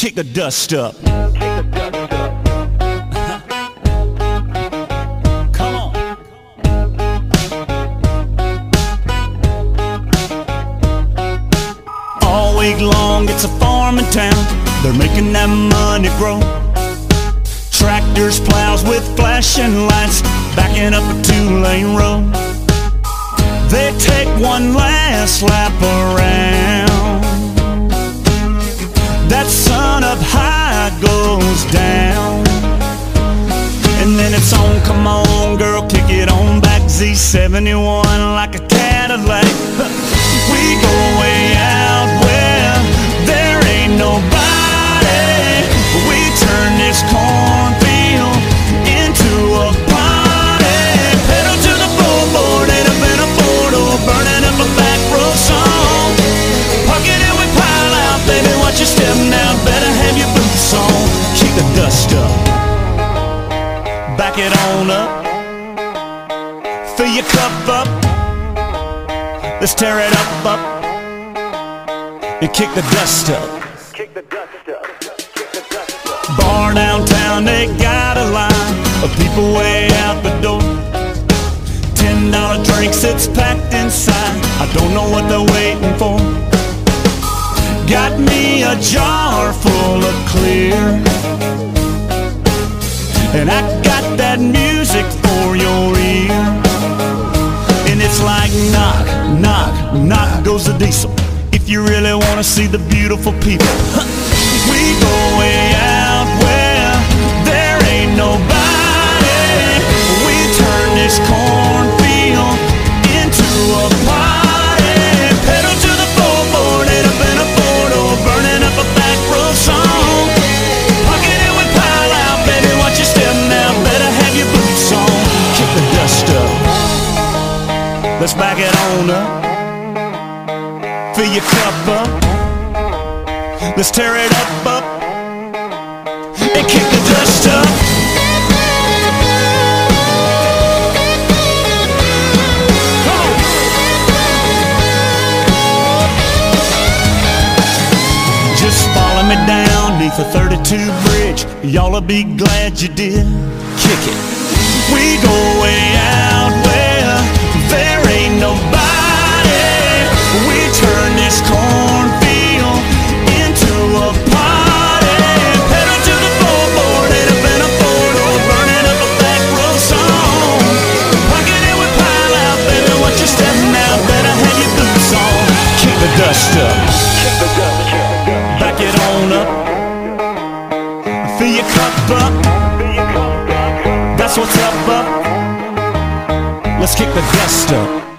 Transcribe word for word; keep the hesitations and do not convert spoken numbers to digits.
kick the dust up. Come on. All week long it's a farming town. They're making that money grow. Tractors, plows with flashing lights, backing up a two-lane road. They take one last lap around. That sun up high goes down, and then it's on, come on girl, kick it on back. Z seventy-one like a Cadillac. We go way out where there ain't nobody. We turn this cornfield into a party. Pedal to the floorboard, ain't up in a four-door, burning up a back road song. Parking it with pile out, baby, watch your step now, better have your boots on. Kick the dust up, back it on up, fill your cup up, let's tear it up, up, and kick the dust up. Kick the dust up. Bar downtown, they got a line of people way out the door. Ten dollar drinks, it's packed inside, I don't know what they're waiting for. Got me a jar full of clear, and I got that music for your ear. And it's like knock, knock, knock goes the diesel. If you really wanna see the beautiful people, we go way out where there ain't nobody. We turn this cornfield into a party. Pedal to the floorboard, ain't up in a four-door, burning up a back road song. Pocket it with pile out, baby, watch your step now, better have your boots on. Kick the dust up, let's back it on up, fill your cup up, let's tear it up, up, and kick the dust up. Come on. Just follow me down neath the thirty-two bridge, y'all'll be glad you did. Kick it. We go way out where there ain't nobody. We turn this cornfield into a party. Pedal to the floorboard, ain't up in a four-door, burning up a back road song. Pocket it with pile out, baby, watch your step now, better have your boots on. Kick the dust up, back it on up, fill your cup up, that's what's up, up. Let's kick the dust up.